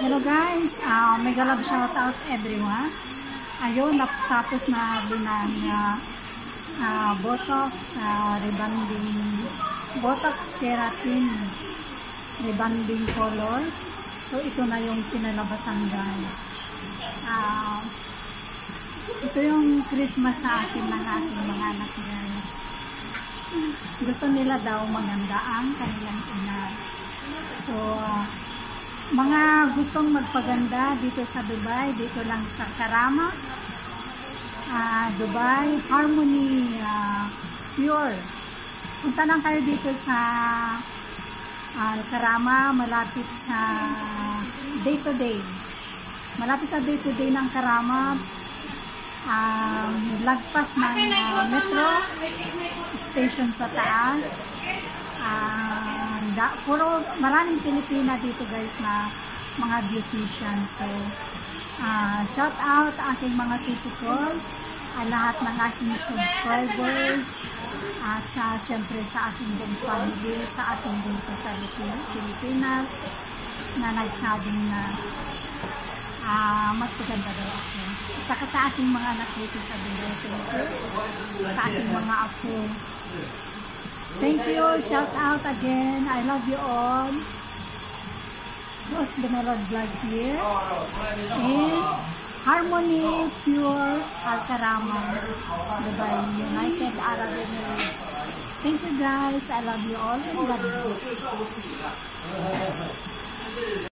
Hello guys, mega love shout out everyone. Ayun, tapos na binan Botox, rebonding, Botox keratin, rebonding color. So ito na yung pinalabasan guys. Ito yung Christmas sa akin ng aking mga anak guys. Gusto nila daw maganda ang kanilang ina. So mga gustong magpaganda dito sa Dubai, dito lang sa Karama, Dubai Harmony Pure. Punta lang kayo dito sa Karama, malapit sa Day to Day. Malapit sa Day to Day ng Karama, lagpas ng metro station sa taas. Puro maraming Pilipina dito guys na mga beautician. So shout out aking mga susunod, lahat ng aking subscribers, at syempre sa aking buong family, sa ating buong society Pilipinas na nagsabing na magpaganda daw ako. Saka sa aking mga anak dito sa Dubai, sa aking mga apo. Thank you. Shout out again. I love you all. Boss Benelod Vlog here. In Harmony Pure Al Karama, Dubai, United Arab Emirates. Thank you guys. I love you all. And God bless.